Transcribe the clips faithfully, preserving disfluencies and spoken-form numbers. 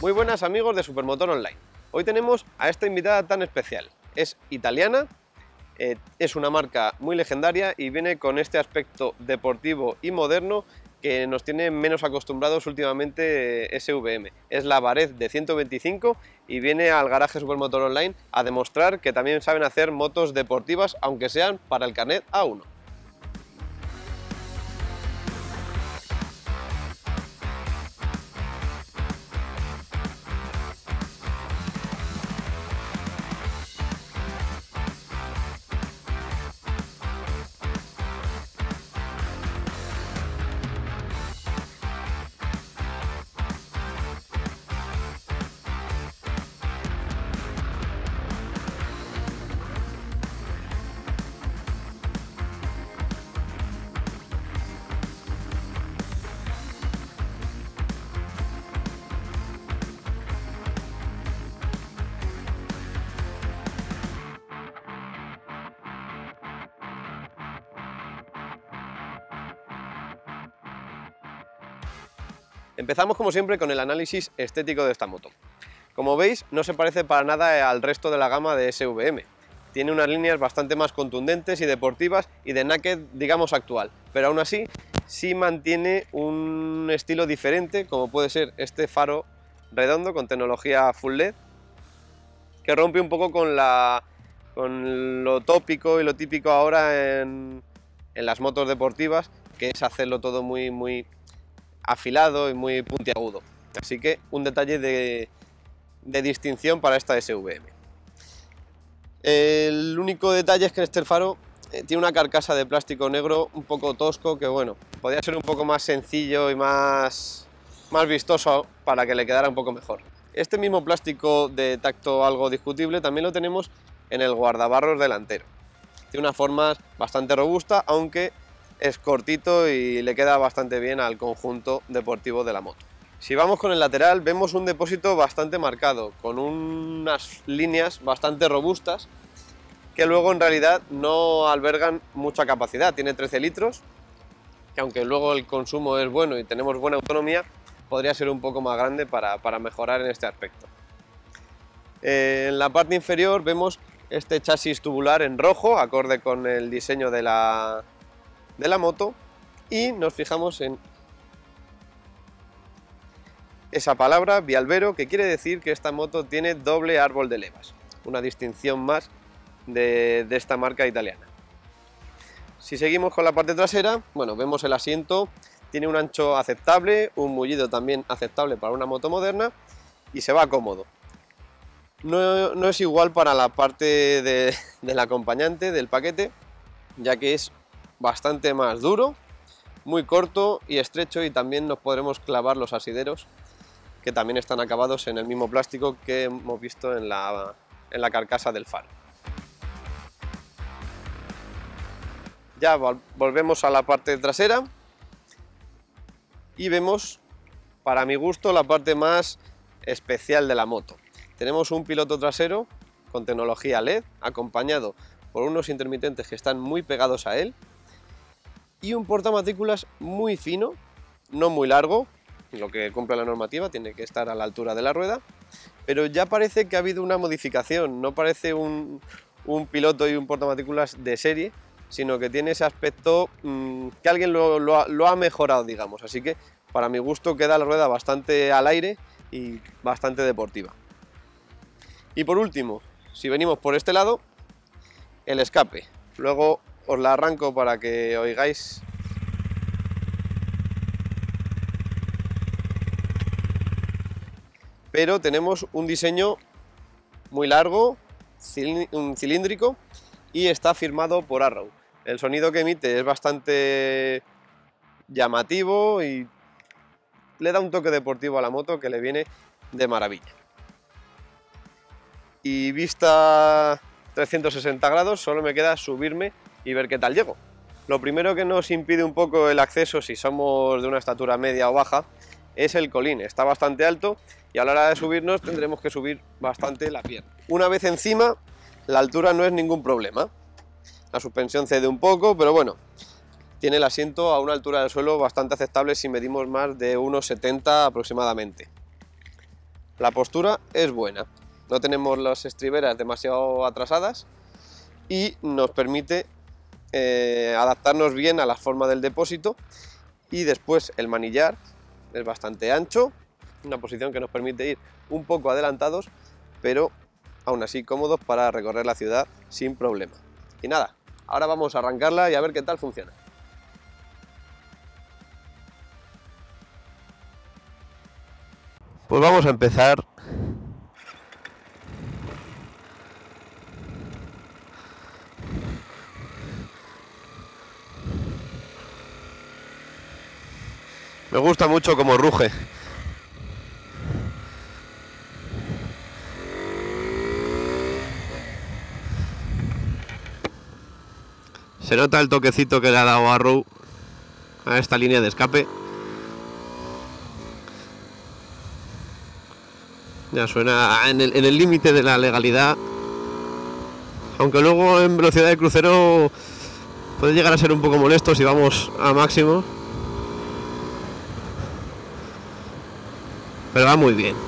Muy buenas amigos de Supermotor Online. Hoy tenemos a esta invitada tan especial. Es italiana, eh, es una marca muy legendaria y viene con este aspecto deportivo y moderno que nos tiene menos acostumbrados últimamente eh, S V M. Es la Varese de ciento veinticinco y viene al garaje Supermotor Online a demostrar que también saben hacer motos deportivas, aunque sean para el carnet A uno. Empezamos como siempre con el análisis estético de esta moto. Como veis, no se parece para nada al resto de la gama de S V M. Tiene unas líneas bastante más contundentes y deportivas y de naked, digamos, actual, pero aún así sí mantiene un estilo diferente, como puede ser este faro redondo con tecnología full L E D, que rompe un poco con, la, con lo tópico y lo típico ahora en, en las motos deportivas, que es hacerlo todo muy, muy afilado y muy puntiagudo. Así que un detalle de, de distinción para esta S V M. El único detalle es que este faro eh, tiene una carcasa de plástico negro un poco tosco, que bueno, podría ser un poco más sencillo y más, más vistoso para que le quedara un poco mejor. Este mismo plástico de tacto algo discutible también lo tenemos en el guardabarros delantero. Tiene una forma bastante robusta, aunque es cortito y le queda bastante bien al conjunto deportivo de la moto. Si vamos con el lateral, vemos un depósito bastante marcado, con unas líneas bastante robustas que luego en realidad no albergan mucha capacidad. Tiene trece litros, que aunque luego el consumo es bueno y tenemos buena autonomía, podría ser un poco más grande para, para mejorar en este aspecto. Eh, en la parte inferior vemos este chasis tubular en rojo, acorde con el diseño de la, de la moto, y nos fijamos en esa palabra Bialvero, que quiere decir que esta moto tiene doble árbol de levas, una distinción más de, de esta marca italiana. Si seguimos con la parte trasera, bueno, vemos el asiento, tiene un ancho aceptable, un mullido también aceptable para una moto moderna y se va cómodo. No, no es igual para la parte de, del acompañante, del paquete, ya que es bastante más duro, muy corto y estrecho, y también nos podremos clavar los asideros, que también están acabados en el mismo plástico que hemos visto en la, en la carcasa del faro. Ya volvemos a la parte trasera y vemos, para mi gusto, la parte más especial de la moto. Tenemos un piloto trasero con tecnología L E D, acompañado por unos intermitentes que están muy pegados a él, y un portamatrículas muy fino, no muy largo, lo que cumple la normativa, tiene que estar a la altura de la rueda, pero ya parece que ha habido una modificación, no parece un, un piloto y un portamatrículas de serie, sino que tiene ese aspecto mmm, que alguien lo, lo, ha, lo ha mejorado, digamos, así que para mi gusto queda la rueda bastante al aire y bastante deportiva. Y por último, si venimos por este lado, el escape. Luego os la arranco para que oigáis. Pero tenemos un diseño muy largo, cilíndrico, y está firmado por Arrow. El sonido que emite es bastante llamativo y le da un toque deportivo a la moto que le viene de maravilla. Y vista trescientos sesenta grados, solo me queda subirme y ver qué tal llego. Lo primero que nos impide un poco el acceso, si somos de una estatura media o baja, es el colín. Está bastante alto y a la hora de subirnos tendremos que subir bastante la pierna. Una vez encima, la altura no es ningún problema. La suspensión cede un poco, pero bueno, tiene el asiento a una altura del suelo bastante aceptable si medimos más de uno setenta aproximadamente. La postura es buena, no tenemos las estriberas demasiado atrasadas y nos permite eh, adaptarnos bien a la forma del depósito. Y después el manillar es bastante ancho, una posición que nos permite ir un poco adelantados, pero aún así cómodos para recorrer la ciudad sin problema. Y nada, ahora vamos a arrancarla y a ver qué tal funciona. Pues vamos a empezar. Me gusta mucho cómo ruge. Se nota el toquecito que le ha dado Arrow a esta línea de escape. Ya suena en el límite de la legalidad. Aunque luego en velocidad de crucero puede llegar a ser un poco molesto si vamos a máximo. Pero va muy bien.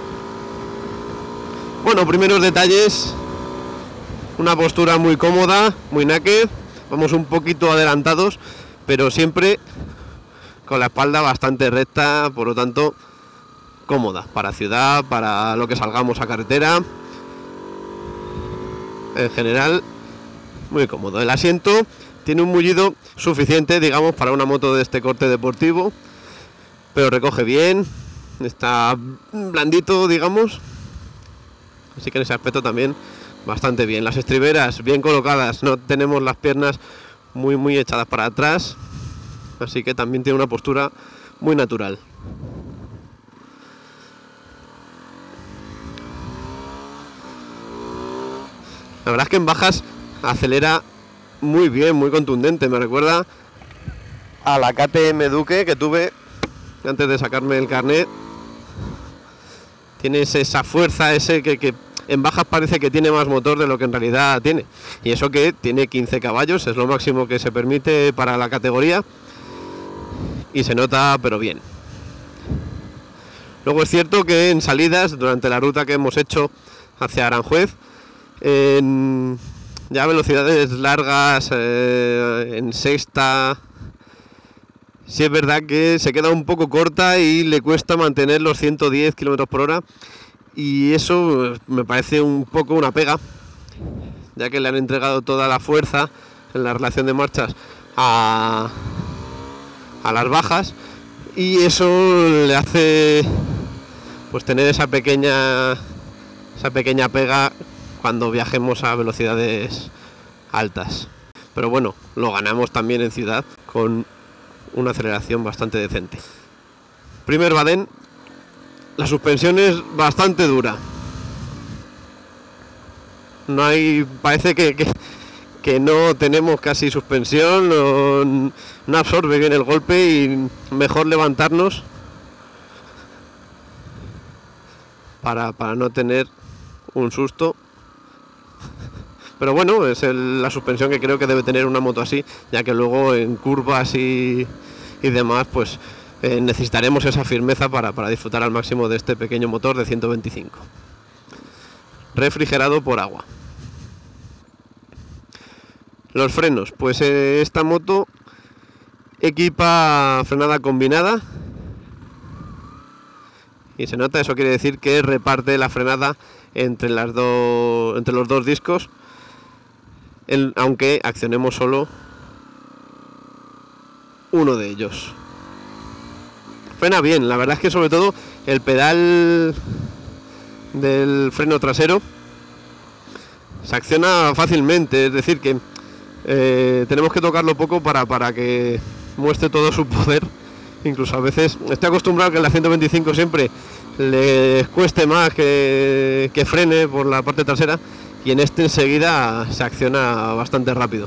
Bueno, primeros detalles. Una postura muy cómoda, muy naked. Vamos un poquito adelantados, pero siempre con la espalda bastante recta, por lo tanto cómoda para ciudad, para lo que salgamos a carretera. En general muy cómodo. El asiento tiene un mullido suficiente, digamos, para una moto de este corte deportivo, pero recoge bien, está blandito, digamos, así que en ese aspecto también bastante bien. Las estriberas bien colocadas, no tenemos las piernas muy muy echadas para atrás, así que también tiene una postura muy natural. La verdad es que en bajas acelera muy bien, muy contundente. Me recuerda a la K T M Duke que tuve antes de sacarme el carnet. Tienes esa fuerza, ese que, que en bajas parece que tiene más motor de lo que en realidad tiene. Y eso que tiene quince caballos, es lo máximo que se permite para la categoría. Y se nota, pero bien. Luego es cierto que en salidas, durante la ruta que hemos hecho hacia Aranjuez, en ya velocidades largas, eh, en sexta, sí es verdad que se queda un poco corta y le cuesta mantener los ciento diez kilómetros por hora, y eso me parece un poco una pega, ya que le han entregado toda la fuerza en la relación de marchas a, a las bajas, y eso le hace pues tener esa pequeña esa pequeña pega cuando viajemos a velocidades altas. Pero bueno, lo ganamos también en ciudad con una aceleración bastante decente. Primer badén, la suspensión es bastante dura. No hay, parece que, que, que no tenemos casi suspensión, no, no absorbe bien el golpe y mejor levantarnos para, para no tener un susto. Pero bueno, es el, la suspensión que creo que debe tener una moto así, ya que luego en curvas y, y demás, pues eh, necesitaremos esa firmeza para, para disfrutar al máximo de este pequeño motor de ciento veinticinco. Refrigerado por agua. Los frenos, pues eh, esta moto equipa frenada combinada. Y se nota, eso quiere decir que reparte la frenada entre, las do, entre los dos discos. El, aunque accionemos solo uno de ellos. Frena bien, la verdad es que sobre todo el pedal del freno trasero se acciona fácilmente, es decir que eh, tenemos que tocarlo poco para, para que muestre todo su poder. Incluso a veces estoy acostumbrado a que en la ciento veinticinco siempre les cueste más que, que frene por la parte trasera, y en este enseguida se acciona bastante rápido.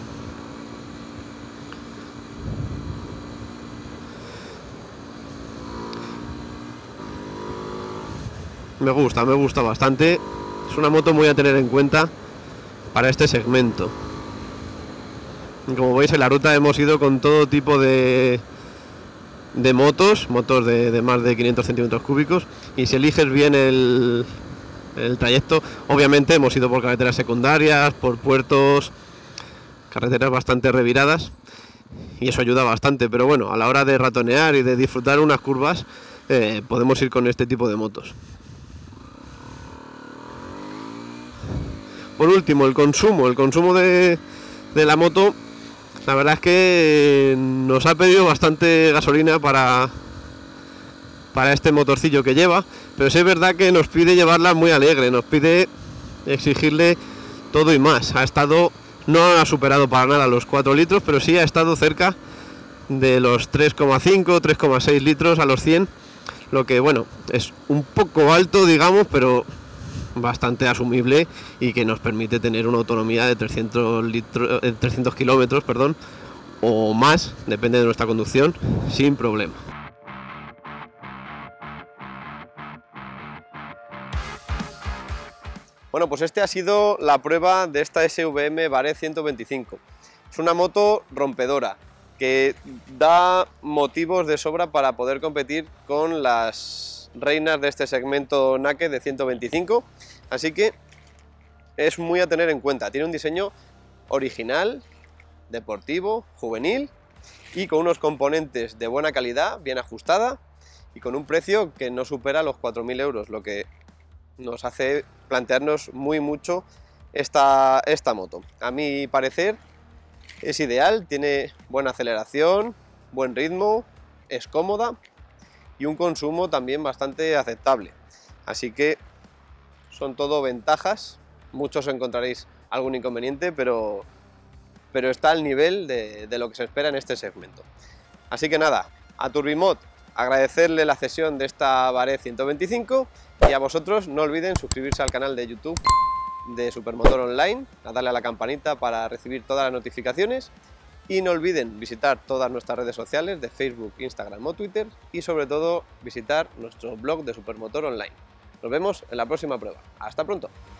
Me gusta, me gusta bastante. Es una moto muy a tener en cuenta para este segmento. Como veis, en la ruta hemos ido con todo tipo de, de motos, motos de, de más de quinientos centímetros cúbicos, y si eliges bien el, el trayecto, obviamente hemos ido por carreteras secundarias, por puertos, carreteras bastante reviradas, y eso ayuda bastante, pero bueno, a la hora de ratonear y de disfrutar unas curvas, eh, podemos ir con este tipo de motos. Por último, el consumo, el consumo de, de la moto. La verdad es que nos ha pedido bastante gasolina para, para este motorcillo que lleva, pero sí es verdad que nos pide llevarla muy alegre, nos pide exigirle todo y más. Ha estado, no ha superado para nada los cuatro litros, pero sí ha estado cerca de los tres coma cinco, tres coma seis litros a los cien, lo que bueno, es un poco alto, digamos, pero bastante asumible y que nos permite tener una autonomía de trescientos litros, eh, trescientos kilómetros, perdón, o más, depende de nuestra conducción, sin problema. Bueno, pues este ha sido la prueba de esta S V M Vareth ciento veinticinco. Es una moto rompedora que da motivos de sobra para poder competir con las reinas de este segmento naked de ciento veinticinco, así que es muy a tener en cuenta. Tiene un diseño original, deportivo, juvenil y con unos componentes de buena calidad, bien ajustada y con un precio que no supera los cuatro mil euros, lo que nos hace plantearnos muy mucho esta, esta moto. A mi parecer es ideal, tiene buena aceleración, buen ritmo, es cómoda y un consumo también bastante aceptable. Así que son todo ventajas, muchos encontraréis algún inconveniente, pero, pero está al nivel de, de lo que se espera en este segmento. Así que nada, a Turbimod agradecerle la cesión de esta Vareth ciento veinticinco y a vosotros no olviden suscribirse al canal de YouTube de Supermotor Online, a darle a la campanita para recibir todas las notificaciones. Y no olviden visitar todas nuestras redes sociales de Facebook, Instagram o Twitter y sobre todo visitar nuestro blog de Supermotor Online. Nos vemos en la próxima prueba. ¡Hasta pronto!